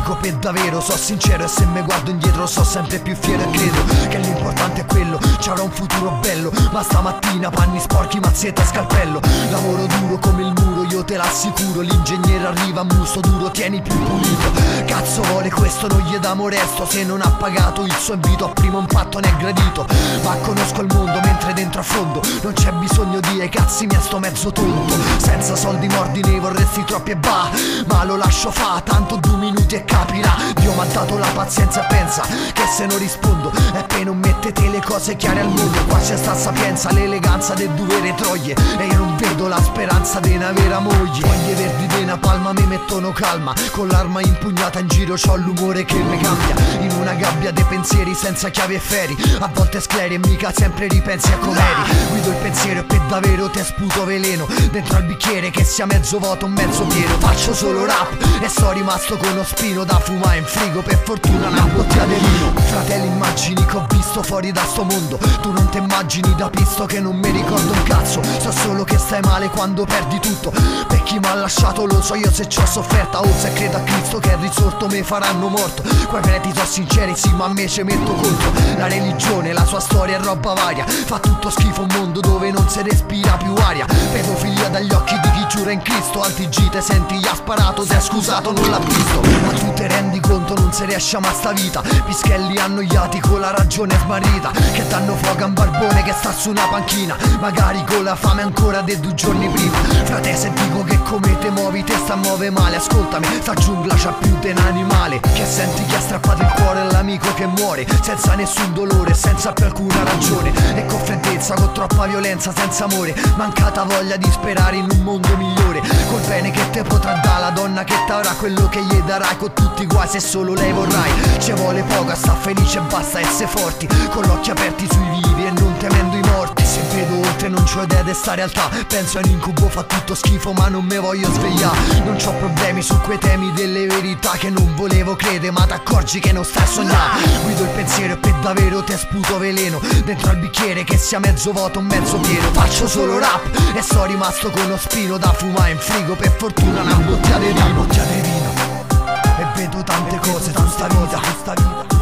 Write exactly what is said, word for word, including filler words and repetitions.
dico per davvero, so sincero, e se mi guardo indietro so sempre più fiero e credo che l'importante è quello, c'avrò un futuro bello. Ma stamattina panni sporchi, mazzetta, scalpello, lavoro duro come il muro, io te l'assicuro. L'ingegnere arriva, muso duro, tieni più pulito. Cazzo vuole questo, non gli dà moresto. Se non ha pagato il suo invito a primo impatto ne è gradito. Ma conosco il mondo mentre dentro a fondo non c'è bisogno di ai cazzi mia sto mezzo tonto. Senza soldi mordi ne vorresti troppi e va, ma lo lascio fa, tanto due minuti e capirà. Dio m'ha dato la pazienza e pensa che se non rispondo è per non mettete le cose chiare al mondo. Qua c'è sta sapienza, l'eleganza del dovere troie, e io non vedo la speranza di una vera moglie. Foglie verdi di una palma mi mettono calma, con l'arma impugnata in giro c'ho l'umore che mi cambia. In una gabbia dei pensieri senza chiavi e feri, a volte scleri e mica sempre ripensi a com'eri. Guido il pensiero e per davvero te sputo veleno dentro al bicchiere che sia mezzo vuoto o mezzo pieno. Faccio solo rap e sto rimasto con lo spino da fumare in frigo, per fortuna una bottiglia di vino. Fratelli, immagini che ho visto fuori da sto mondo, tu non ti immagini da pisto che non mi ricordo un cazzo. So solo che stai male quando perdi tutto, per chi m'ha lasciato lo so io se c'ho sofferta, o se credo a Cristo che è risorto me faranno morto. Quei preti so sinceri sì ma a me ci metto contro. La religione, la sua storia è roba varia, fa tutto schifo un mondo dove non si respira più aria. Pedofilia dagli occhi di chi giura in Cristo, alti gite senti gli ha sparato, si è scusato non l'ha visto. Ma tu te rendi conto non si riesce a ma sta vita, pischelli annoiati con la ragione smarrita, che danno fuoco a un barbone che sta su una panchina, magari con la fame ancora dei due giorni prima. Frate, se dico che come te muovi te sta muove male, ascoltami, sta giungla c'ha più di un animale, che senti che ha strappato il cuore all'amico che muore senza nessun dolore, senza più alcuna ragione, e con freddezza, con troppa violenza, senza amore, mancata voglia di sperare in un mondo migliore, col bene che te potrà dare la donna che t'avrà quello che gli darai, con tutti guai se solo lei vorrai. Ci vuole poco a sta felice e basta essere forti, con gli occhi aperti sui vivi e non temendo i morti. Se vedo oltre non c'ho idea di sta realtà, penso a un incubo, fa tutto schifo ma non me voglio svegliare. Non c'ho problemi su quei temi delle verità che non volevo credere, ma t'accorgi che non stai a sognare. Guido il pensiero e per davvero te sputo veleno dentro al bicchiere che sia mezzo vuoto o mezzo pieno. Faccio solo rap e sto rimasto con lo spino da fumare in frigo, per fortuna una bottiglia di vino, bottiglia di vino. E vedo tante cose su sta vita,